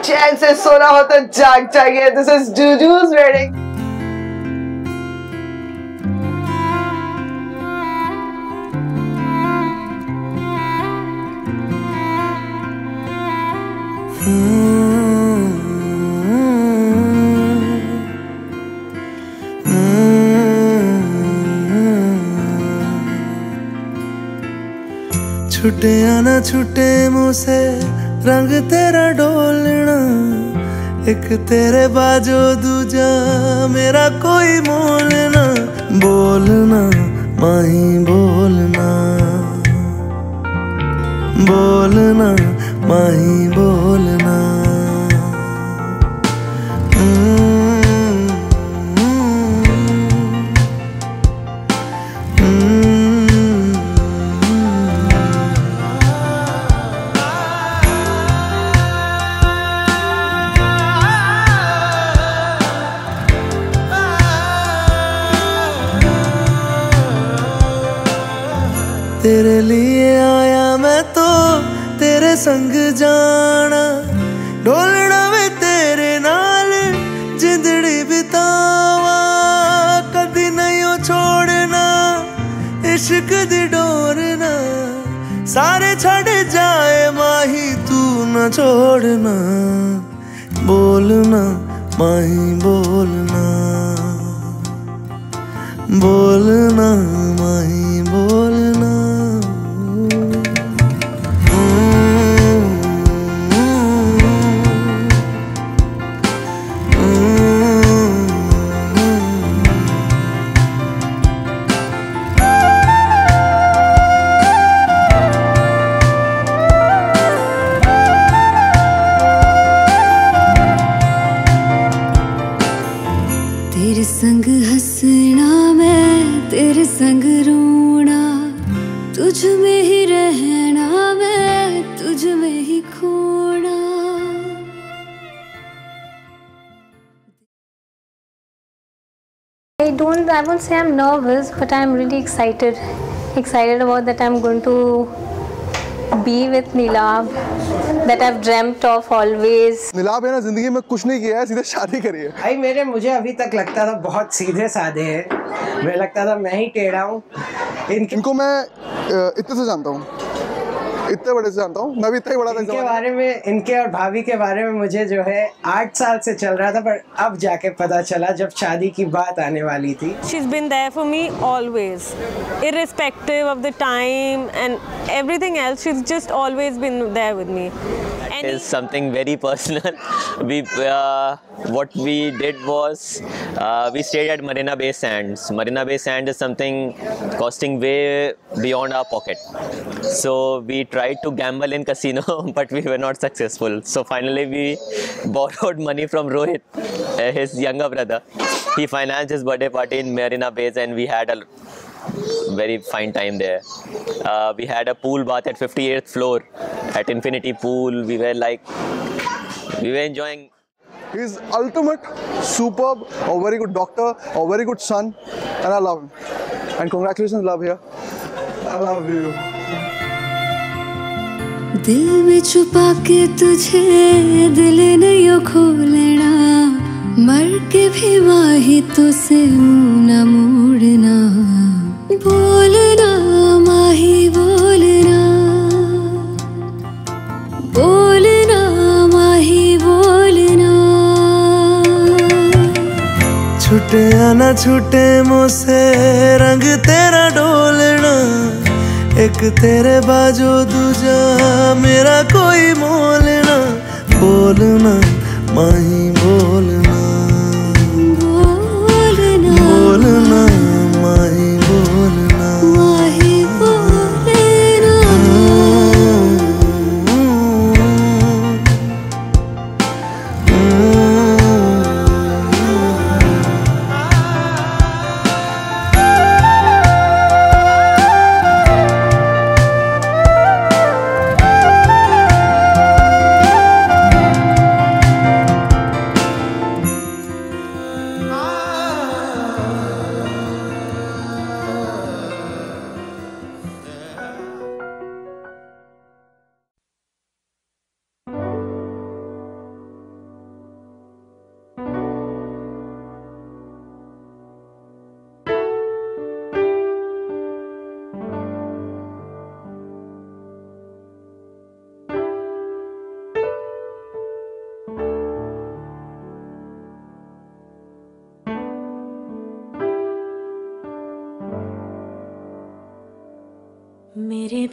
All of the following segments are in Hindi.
चैन से सोना हो तो जाग जाइए। दिस इज जूजू's wedding। छुटे या ना छुटे मुँह से रंग तेरा डोलना, एक तेरे बाजो दूजा मेरा कोई मोल ना। बोलना माही बोलना, बोलना माही बोलना। तेरे लिए आया मैं तो तेरे संग जाना, ढोलना वे तेरे नाल जिंदड़ी बितावा। कदी नहीं छोड़ना इश्क दी डोरना, सारे छड़ जाए माही तू न छोड़ना। बोलना माही बोलना, बोलना माही बोलना। तेरे संग हंसना मैं तेरे संग रोना, तुझ में ही रहना मैं तुझ में ही खोना। I won't say I'm nervous, but I'm really excited about that I'm going to be with Neelabh, that I've dreamt of always. Neelabh है ना, जिंदगी में कुछ नहीं किया है, सीधे शादी करी है। भाई मुझे अभी तक लगता था बहुत सीधे साधे हैं, मुझे लगता था मैं ही टेढ़ा हूँ। इनको मैं इतने से जानता हूँ, इतने बड़े से जानता हूँ, मैं भी इतना ही बड़ा था। इनके बारे में, इनके और भाभी के बारे में मुझे जो है 8 साल से चल रहा था, पर अब जाके पता चला जब शादी की बात आने वाली थी। She's been there for me always, irrespective of the time and everything else. She's just always been there with me. It is something very personal. What we did was we stayed at Marina Bay Sands. Marina Bay Sands is something costing way beyond our pocket. So we tried to gamble in casino, but we were not successful. So finally we borrowed money from Rohit, his younger brother. He financed his birthday party in Marina Bay, and we had a very fine time there. We had a pool bath at 58th floor at Infinity Pool. We were enjoying. He is ultimate, superb, a very good doctor, a very good son, and I love him. And congratulations, love here. I love you. दिल में छुपा के तुझे दिल नहीं खोलना, मर के भी माही तुझसे मुँह न मोड़ना। बोलना माही बोलना, बोलना माही बोलना। छुटे या ना छुटे मुँह से रंग तेरा डोलना, एक तेरे बाजो दूजा मेरा कोई मोल ना। बोलना माही बोलना, बोलना बोलना माही बोलना, माही बोलना।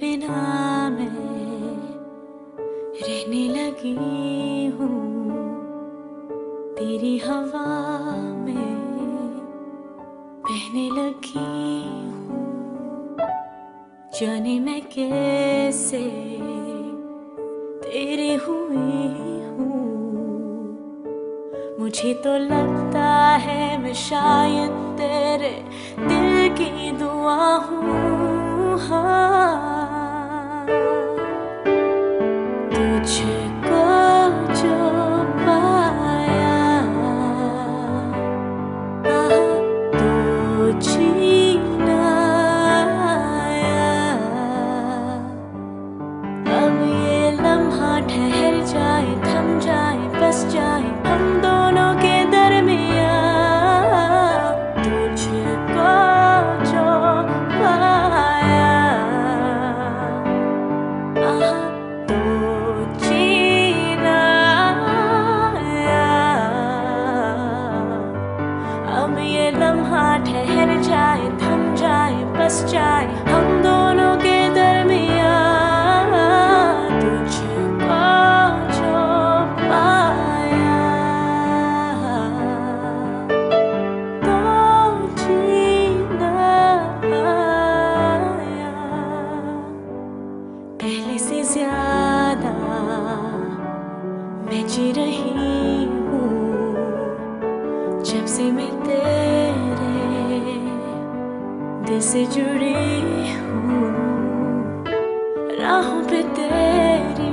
बिना मैं रहने लगी हूँ, तेरी हवा में बहने लगी हूँ। जाने मैं कैसे तेरे हुई हूँ, मुझे तो लगता है मैं शायद तेरे दिल की दुआ हूँ। हाँ, तुझको जो पाया तो जीना आया। अब ये लम्हा ठहर जाए, थम जाए, बस जाए हम दोनों के दरमियाँ। तुझको जो पाया तो जीना आया। अब ये लम्हा ठहर जाए, थम जाए, बस जाए हम दोनों के दरमियाँ। तुझको जो पाया तो जीना आया। पहले से ज्यादा मैं जी रही हूँ, जब से मैं तेरे दिल से जुड़ी हूँ। राहों पे तेरी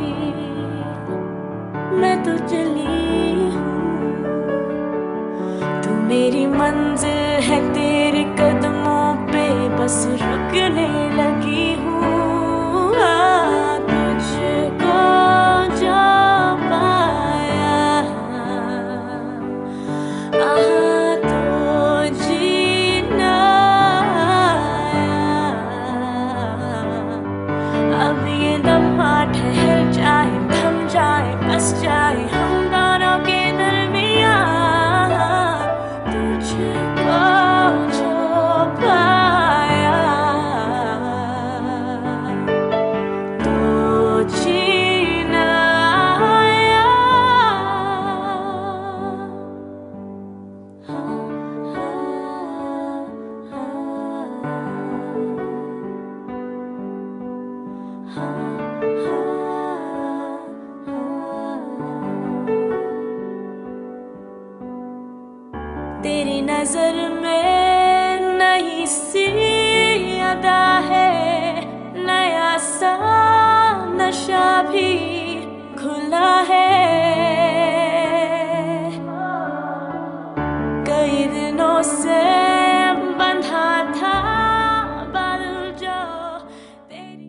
मैं तो चली हूँ, तू मेरी मंजिल है, तेरे कदमों पे बस रुकने लगी हूँ। तुझको जो पाया तो जीना आया। अब ये लम्हा ठहर जाए, थम जाए, बस जाए हम दोनों के दरमियाँ। तुझको जो पाया तो जीना आया। तेरी नजर में नई सी अदा है, नया सा नशा भी खुला है। कई दिनों से बंधा था बादल जो तेरी।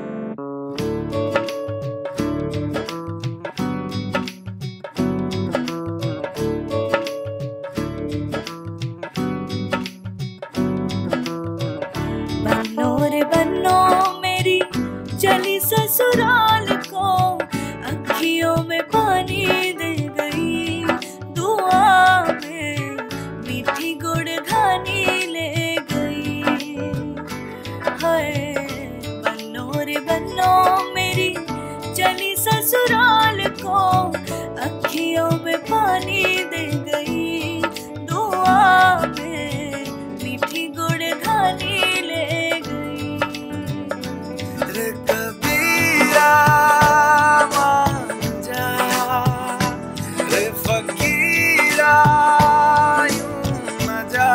बन्नो रे बन्नो मेरी चली ससुराल को, अखियों में पानी दे गई, दुआ में मीठी गुड़घानी ले गई। हाय बन्नो रे बन्नो मेरी चली ससुराल को, अखियों में पानी दे गई, दुआ में मीठी गुड़घानी ले गई। रे कबीरा मान जा, रे फकीरा यूं न जा,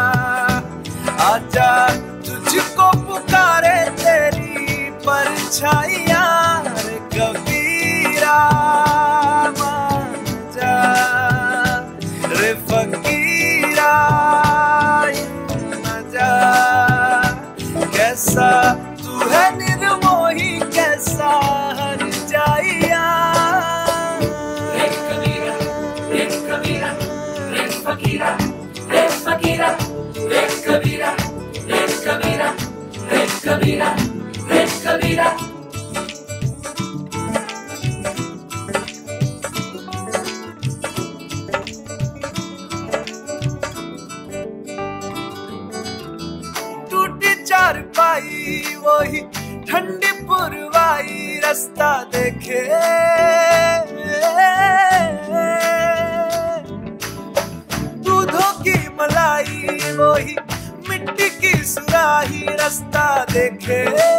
आजा तुझको पुकारे तेरी परछाइयाँ। रे कबीरा मान जा, रे फकीरा यूं न जा। कैसा तू है निर्मोही, कैसा हर जाइया। रे कबीरा, रे कबीरा, रे फकीरा, रे फकीरा, रे कबीरा, रे कबीरा, रे कबीरा, रे कबीरा। टूटी चारपाई वही ठंडी रास्ता देखे। दूधों की मलाई वही मिट्टी की सुराही रास्ता देखे।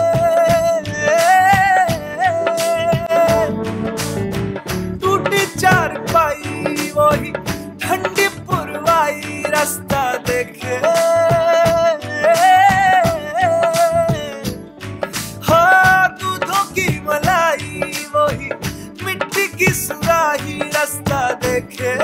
टूटी चारपाई वही ठंडी पुरवाई रास्ता देखे। हाँ दूधों की मलाई वही मिट्टी की सुराही रास्ता देखे।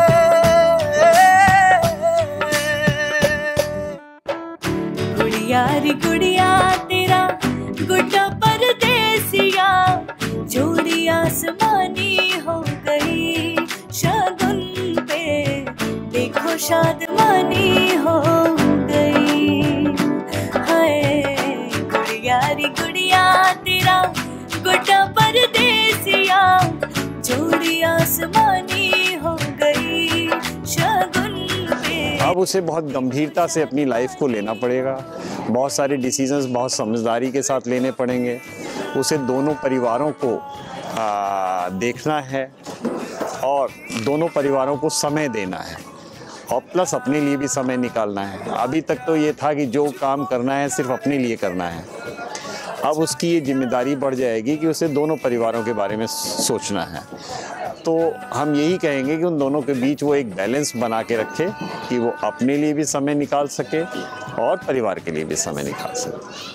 गुड़िया रे गुड़िया तेरा गुड्डा परदेसिया, जोड़ी आसमानी हो गई शगुन पे, देखो शादमानी हो गई। हाय गुड़िया रे गुड़िया तेरा गुड्डा परदेसिया, जोड़ी आसमानी हो गई शगुन पे। अब उसे बहुत गंभीरता से अपनी लाइफ को लेना पड़ेगा, बहुत सारे डिसीजंस बहुत समझदारी के साथ लेने पड़ेंगे। उसे दोनों परिवारों को देखना है और दोनों परिवारों को समय देना है और प्लस अपने लिए भी समय निकालना है। अभी तक तो ये था कि जो काम करना है सिर्फ अपने लिए करना है, अब उसकी ये जिम्मेदारी बढ़ जाएगी कि उसे दोनों परिवारों के बारे में सोचना है। तो हम यही कहेंगे कि उन दोनों के बीच वो एक बैलेंस बना के रखे कि वो अपने लिए भी समय निकाल सके और परिवार के लिए भी समय निकाल सके।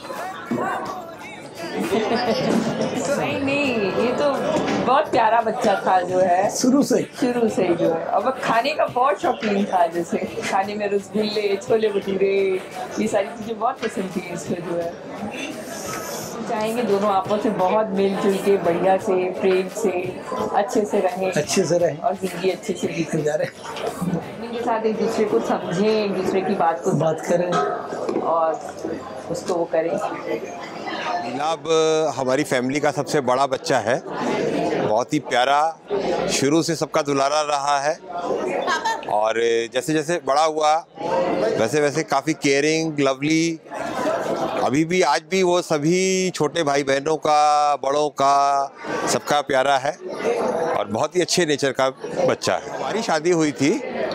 नहीं ये तो बहुत प्यारा बच्चा था जो है शुरू से ही जो है। और वो खाने का बहुत शौकीन था, जैसे खाने में रसगुल्ले, छोले भटूरे, ये सारी चीज़ें बहुत पसंद थी इसको जो है। चाहेंगे दोनों आपस में बहुत मिलजुल के बढ़िया से प्रेम से अच्छे से रहें और जिंदगी अच्छे से बीतने जा रहे इनके साथ, एक दूसरे को समझें, एक दूसरे की बात करें और उसको वो करें। नीलाभ हमारी फैमिली का सबसे बड़ा बच्चा है, बहुत ही प्यारा, शुरू से सबका दुलारा रहा है और जैसे जैसे बड़ा हुआ वैसे वैसे काफ़ी केयरिंग, लवली, अभी भी आज भी वो सभी छोटे भाई बहनों का, बड़ों का, सबका प्यारा है और बहुत ही अच्छे नेचर का बच्चा है। हमारी शादी हुई थी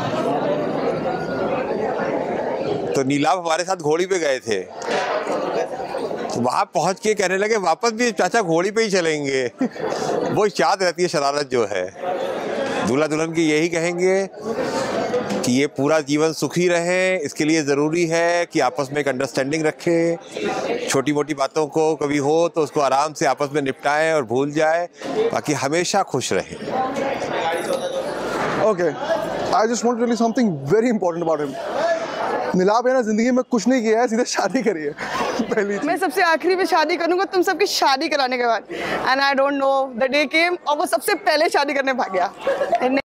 तो नीलाभ हमारे साथ घोड़ी पे गए थे, तो वहाँ पहुँच के कहने लगे वापस भी चाचा घोड़ी पे ही चलेंगे। वो याद रहती है शरारत जो है। दूल्हा दुल्हन की यही कहेंगे कि ये पूरा जीवन सुखी रहे, इसके लिए ज़रूरी है कि आपस में एक अंडरस्टैंडिंग रखें, छोटी मोटी बातों को कभी हो तो उसको आराम से आपस में निपटाएं और भूल जाए, ताकि हमेशा खुश रहें। Okay, I just want to tell you something very important about him. Neelabh है ना, जिंदगी में कुछ नहीं किया है, सीधे शादी करी है पहली। मैं सबसे आखिरी में शादी करूंगा तुम सबकी शादी कराने के बाद, and I don't know the day came और वो सबसे पहले शादी करने भाग गया।